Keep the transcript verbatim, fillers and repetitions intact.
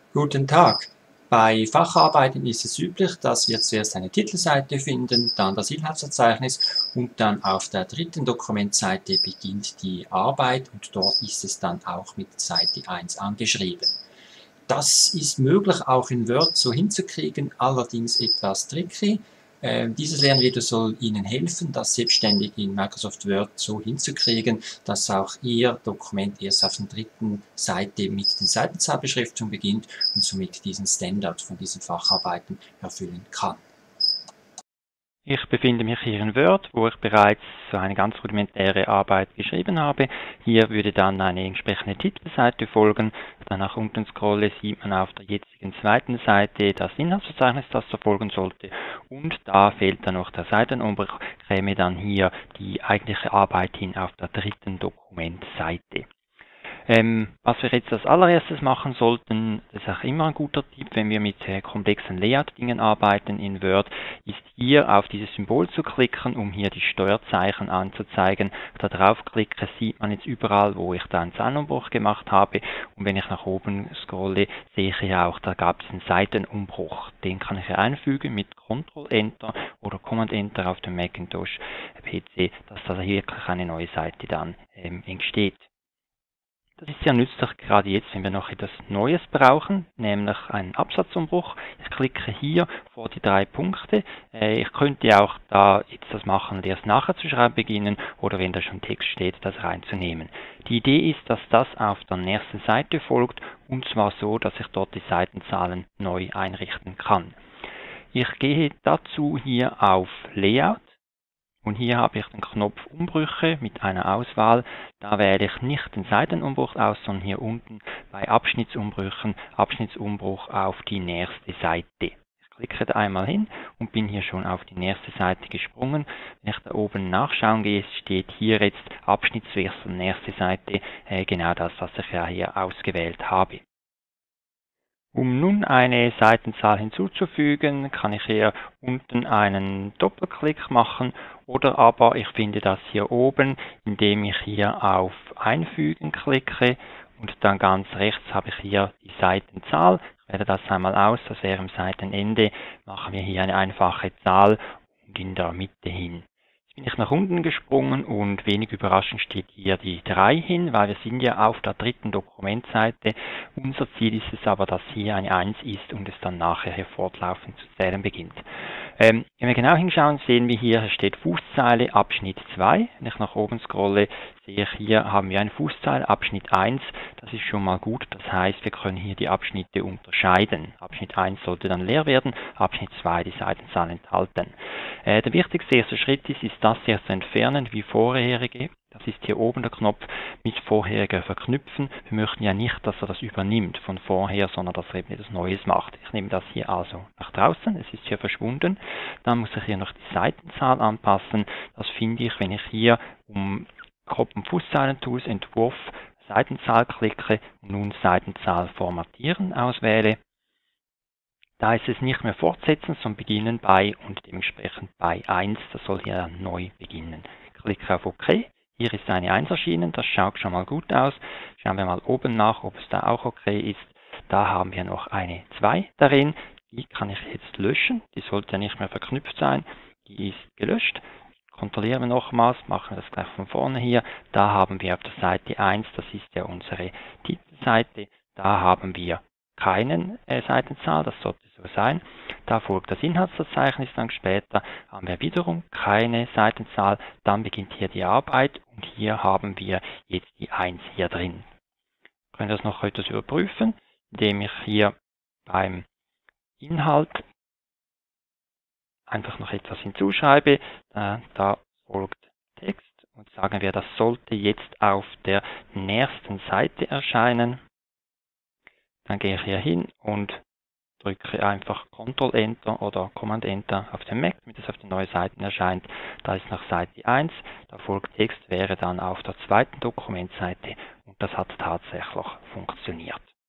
Guten Tag. Bei Facharbeiten ist es üblich, dass wir zuerst eine Titelseite finden, dann das Inhaltsverzeichnis und dann auf der dritten Dokumentseite beginnt die Arbeit und dort ist es dann auch mit Seite eins angeschrieben. Das ist möglich auch in Word so hinzukriegen, allerdings etwas tricky. Äh, dieses Lernvideo soll Ihnen helfen, das selbstständig in Microsoft Word so hinzukriegen, dass auch Ihr Dokument erst auf der dritten Seite mit den Seitenzahlbeschriftungen beginnt und somit diesen Standard von diesen Facharbeiten erfüllen kann. Ich befinde mich hier in Word, wo ich bereits so eine ganz rudimentäre Arbeit geschrieben habe. Hier würde dann eine entsprechende Titelseite folgen. Dann nach unten scrolle, sieht man auf der jetzigen zweiten Seite das Inhaltsverzeichnis, das da folgen sollte. Und da fehlt dann noch der Seitenumbruch, käme dann hier die eigentliche Arbeit hin auf der dritten Dokumentseite. Ähm, was wir jetzt als allererstes machen sollten, das ist auch immer ein guter Tipp, wenn wir mit äh, komplexen Layout-Dingen arbeiten in Word, ist hier auf dieses Symbol zu klicken, um hier die Steuerzeichen anzuzeigen. Da draufklicke, sieht man jetzt überall, wo ich da einen Zeilenumbruch gemacht habe. Und wenn ich nach oben scrolle, sehe ich ja auch, da gab es einen Seitenumbruch. Den kann ich hier einfügen mit Control-Enter oder Command-Enter auf dem Macintosh-P C, dass da wirklich eine neue Seite dann ähm, entsteht. Das ist sehr nützlich, gerade jetzt, wenn wir noch etwas Neues brauchen, nämlich einen Absatzumbruch. Ich klicke hier vor die drei Punkte. Ich könnte auch da jetzt das machen und erst nachher zu schreiben beginnen oder wenn da schon Text steht, das reinzunehmen. Die Idee ist, dass das auf der nächsten Seite folgt und zwar so, dass ich dort die Seitenzahlen neu einrichten kann. Ich gehe dazu hier auf Layout. Und hier habe ich den Knopf Umbrüche mit einer Auswahl. Da wähle ich nicht den Seitenumbruch aus, sondern hier unten bei Abschnittsumbrüchen Abschnittsumbruch auf die nächste Seite. Ich klicke da einmal hin und bin hier schon auf die nächste Seite gesprungen. Wenn ich da oben nachschauen gehe, steht hier jetzt Abschnittswechsel, nächste Seite, äh, genau das, was ich ja hier ausgewählt habe. Um nun eine Seitenzahl hinzuzufügen, kann ich hier unten einen Doppelklick machen oder aber ich finde das hier oben, indem ich hier auf Einfügen klicke und dann ganz rechts habe ich hier die Seitenzahl. Ich wähle das einmal aus, das wäre am Seitenende, machen wir hier eine einfache Zahl und in der Mitte hin. Jetzt bin ich nach unten gesprungen und wenig überraschend steht hier die drei hin, weil wir sind ja auf der dritten Dokumentseite. Unser Ziel ist es aber, dass hier eine eins ist und es dann nachher hier fortlaufend zu zählen beginnt. Ähm, wenn wir genau hinschauen, sehen wir hier, hier steht Fußzeile Abschnitt zwei. Wenn ich nach oben scrolle, sehe ich hier, haben wir eine Fußzeile Abschnitt eins. Das ist schon mal gut, das heißt, wir können hier die Abschnitte unterscheiden. Abschnitt eins sollte dann leer werden, Abschnitt zwei die Seitenzahl enthalten. Äh, der wichtigste erste Schritt ist, ist das hier zu entfernen wie vorherige. Das ist hier oben der Knopf mit vorheriger verknüpfen. Wir möchten ja nicht, dass er das übernimmt von vorher, sondern dass er eben etwas Neues macht. Ich nehme das hier also nach draußen. Es ist hier verschwunden. Dann muss ich hier noch die Seitenzahl anpassen. Das finde ich, wenn ich hier um Kopf- und Fußzeilen-Tools Entwurf Seitenzahl klicke und nun Seitenzahl formatieren auswähle. Da ist es nicht mehr fortsetzen, sondern beginnen bei und dementsprechend bei eins. Das soll hier dann neu beginnen. Ich klicke auf OK. Hier ist eine eins erschienen, das schaut schon mal gut aus. Schauen wir mal oben nach, ob es da auch okay ist. Da haben wir noch eine zwei darin. Die kann ich jetzt löschen. Die sollte ja nicht mehr verknüpft sein. Die ist gelöscht. Kontrollieren wir nochmals, machen wir das gleich von vorne hier. Da haben wir auf der Seite eins, das ist ja unsere Titelseite, da haben wir keinen äh, Seitenzahl, das sollte so sein. Da folgt das Inhaltsverzeichnis, dann später haben wir wiederum keine Seitenzahl, dann beginnt hier die Arbeit und hier haben wir jetzt die eins hier drin. Wir können das noch etwas überprüfen, indem ich hier beim Inhalt einfach noch etwas hinzuschreibe. Da, da folgt Text und sagen wir, das sollte jetzt auf der nächsten Seite erscheinen. Dann gehe ich hier hin und drücke einfach Control Enter oder Command Enter auf dem Mac, damit es auf den neuen Seiten erscheint. Da ist nach Seite eins, da folgt Text, wäre dann auf der zweiten Dokumentseite und das hat tatsächlich funktioniert.